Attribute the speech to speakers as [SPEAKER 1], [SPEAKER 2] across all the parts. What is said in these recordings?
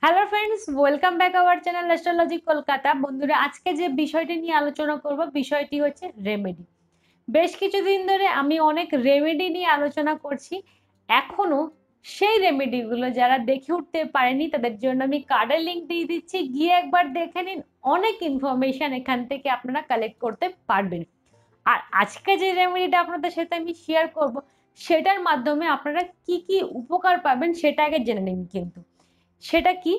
[SPEAKER 1] Hello friends, welcome back our channel astrologic Kolkata. বন্ধুরা, আজকে যে বিষয়টি নিয়ে আলোচনা করব বিষয়টি হচ্ছে রেমেডি। বেশ কিছুদিন ধরে আমি অনেক রেমেডি নিয়ে আলোচনা করছি। এখনো সেই রেমেডিগুলো যারা দেখে উঠতে পারেনি তাদের জন্য আমি কার্ডের লিঙ্ক দিয়ে দিচ্ছি, গিয়ে একবার দেখে নিন। অনেক ইনফরমেশন এখান থেকে আপনারা কালেক্ট করতে পারবেন। আর আজকে যে রেমেডিটা আপনাদের সাথে আমি শেয়ার করব সেটার মাধ্যমে আপনারা কি কি উপকার পাবেন সেটা আগে জেনে নিন। কিন্তু সেটা কি,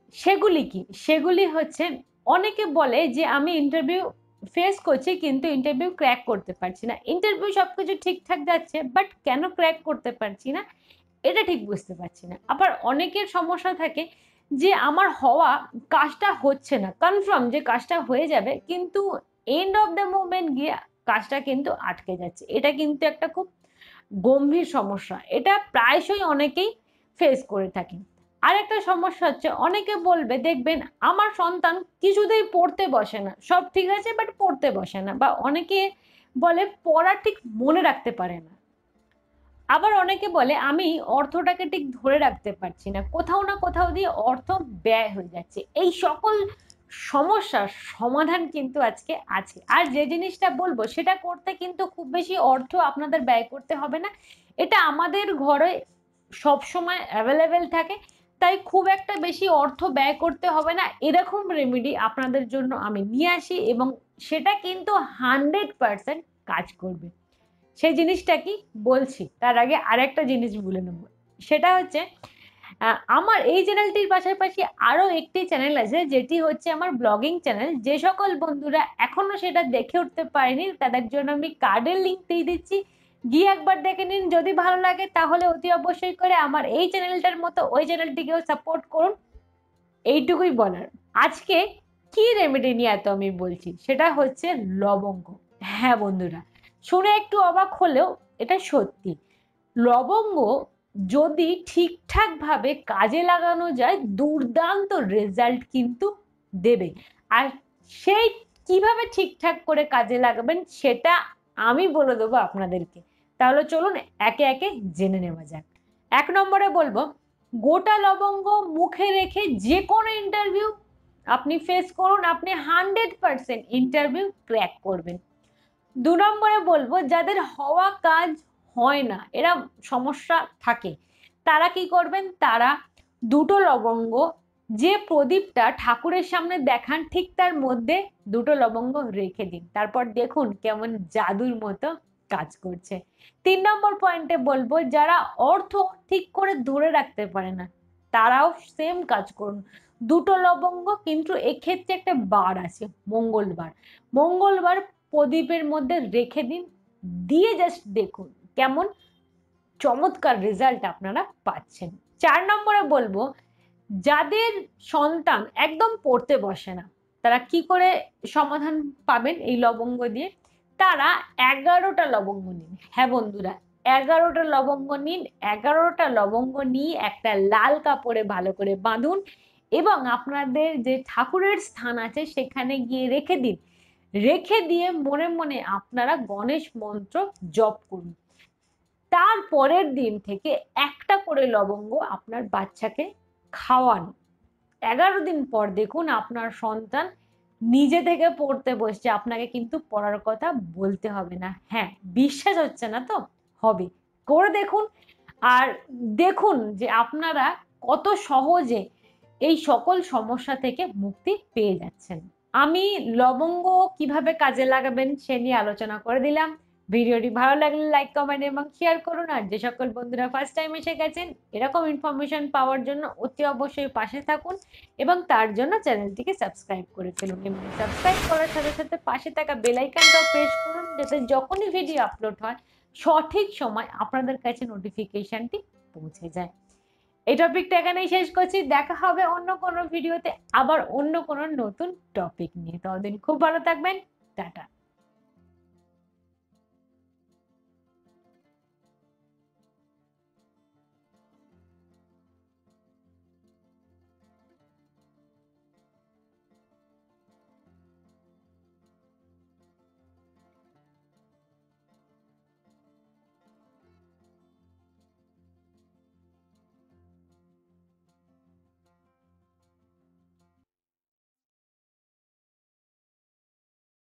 [SPEAKER 1] সেগুলি হচ্ছে, অনেকে বলে যে আমি ইন্টারভিউ ফেস করছি কিন্তু ইন্টারভিউ ক্র্যাক করতে পারছি না। ইন্টারভিউ সবকিছু ঠিকঠাক যাচ্ছে, বাট কেন ক্র্যাক করতে পারছি না এটা ঠিক বুঝতে পারছি না। আবার অনেকের সমস্যা থাকে যে আমার হওয়া কাজটা হচ্ছে না, কনফার্ম যে কাজটা হয়ে যাবে, কিন্তু এন্ড অফ দ্য মুভমেন্ট গিয়ে কাজটা কিন্তু আটকে যাচ্ছে। এটা কিন্তু একটা খুব গম্ভীর সমস্যা, এটা প্রায়শই অনেকেই ফেস করে থাকেন। আরেকটা সমস্যা হচ্ছে, অনেকে বলবে দেখবেন আমার সন্তান কিছুতেই পড়তে বসে না, সব ঠিক আছে বাট পড়তে বসে না, বা অনেকে বলে পড়া ঠিক মনে রাখতে পারে না। আবার অনেকে বলে আমি অর্থটাকে ঠিক ধরে রাখতে পারছি না, কোথাও না কোথাও দিয়ে অর্থ ব্যয় হয়ে যাচ্ছে। এই সকল সমস্যার সমাধান কিন্তু আজকে আছে। আর যে জিনিসটা বলবো সেটা করতে কিন্তু খুব বেশি অর্থ আপনাদের ব্যয় করতে হবে না, এটা আমাদের ঘরে সব সময় অ্যাভেলেবেল থাকে, তাই খুব একটা বেশি অর্থ ব্যয় করতে হবে না। এরকম রেমেডি আপনাদের জন্য আমি নিয়ে আসি এবং সেটা কিন্তু 100% কাজ করবে। সেই জিনিসটা কি বলছি তার আগে আরেকটা জিনিস বলে নেব। সেটা হচ্ছে, আমার এই চ্যানেলটির পাশাপাশি আরো একটি চ্যানেল আছে যেটি হচ্ছে আমার ব্লগিং চ্যানেল। যে সকল বন্ধুরা এখনো সেটা দেখে উঠতে পারেনি তাদের জন্য আমি কার্ডের লিঙ্ক দিয়ে দিচ্ছি, গিয়ে একবার দেখে নিন। যদি ভালো লাগে তাহলে অতি অবশ্যই করে আমার এই চ্যানেলটার মতো ওই চ্যানেলটিকেও সাপোর্ট করুন। এইটুকুই বলার। আজকে কি রেমেডি নিয়ে এত আমি বলছি সেটা হচ্ছে লবঙ্গ। হ্যাঁ বন্ধুরা, শুনে একটু অবাক হলেও এটা সত্যি। লবঙ্গ যদি ঠিকঠাক ভাবে কাজে লাগানো যায় দুর্দান্ত রেজাল্ট কিন্তু দেবে। আর সেই কিভাবে ঠিকঠাক করে কাজে লাগাবেন সেটা আমি বলে দেবো আপনাদেরকে। তাহলে চলুন একে একে জেনে নেওয়া যাক। 1 নম্বরে বলবো, গোটা লবঙ্গ মুখে রেখে যে কোনো ইন্টারভিউ আপনি ফেস করুন, আপনি 100% ইন্টারভিউ ক্র্যাক করবেন। 2 নম্বরে বলবো, যাদের হওয়া কাজ হয় না, এরা সমস্যা থাকে, তারা কি করবেন, তারা 2টো লবঙ্গ, যে প্রদীপটা ঠাকুরের সামনে দেখান ঠিক তার মধ্যে 2টো লবঙ্গ রেখে দিন, তারপর দেখুন কেমন জাদুর মতো কাজ করছে। 3 নম্বর পয়েন্টে বলবো, যারা অর্থ ঠিক করে ধরে রাখতে পারে না তারাও সেম কাজ করুন। 2টো লবঙ্গ, কিন্তু এক্ষেত্রে একটা বার আছে, মঙ্গলবার। মঙ্গলবার প্রদীপের মধ্যে রেখে দিন, দিয়ে জাস্ট দেখুন কেমন চমৎকার রেজাল্ট আপনারা পাচ্ছেন। 4 নম্বরে বলবো, যাদের সন্তান একদম পড়তে বসে না তারা কি করে সমাধান পাবেন এই লবঙ্গ দিয়ে, তারা 11টা লবঙ্গ নিন। হ্যাঁ বন্ধুরা, 11টা লবঙ্গ নিন। 11টা লবঙ্গ নিয়ে একটা লাল কাপড়ে ভালো করে বাঁধুন এবং আপনাদের যে ঠাকুরের স্থান আছে সেখানে গিয়ে রেখে দিন। রেখে দিয়ে মনে মনে আপনারা গণেশ মন্ত্র জপ করুন। তার পরের দিন থেকে একটা করে লবঙ্গ আপনার বাচ্চাকে খাওয়ান। 11 দিন পর দেখুন আপনার সন্তান নিজে থেকে পড়তে বসছে, আপনাকে কিন্তু পড়ার কথা বলতে হবে না। হ্যাঁ, বিশ্বাস হচ্ছে না তো, হবে, করে দেখুন। আর দেখুন যে আপনারা কত সহজে এই সকল সমস্যা থেকে মুক্তি পেয়ে যাচ্ছেন। আমি লবঙ্গ কিভাবে কাজে লাগাবেন সে নিয়ে আলোচনা করে দিলাম। ভিডিওটি ভালো লাগলে লাইক, কমেন্ট এবং শেয়ার করুন। আর যে সকল বন্ধুরা ফার্স্ট টাইম এসে গেছেন এরকম ইনফরমেশন পাওয়ার জন্য অতি অবশ্যই পাশে থাকুন এবং তার জন্য চ্যানেলটিকে সাবস্ক্রাইব করে ফেলুন। এবং সাবস্ক্রাইব করার সাথে সাথে পাশে থাকা বেল আইকনটাও প্রেস করুন, যাতে যখনই ভিডিও আপলোড হয় সঠিক সময় আপনাদের কাছে নোটিফিকেশনটি পৌঁছে যায়। এই টপিকটা এখানেই শেষ করছি, দেখা হবে অন্য কোনো ভিডিওতে আবার অন্য কোনো নতুন টপিক নিয়ে। ততদিন খুব ভালো থাকবেন, টাটা।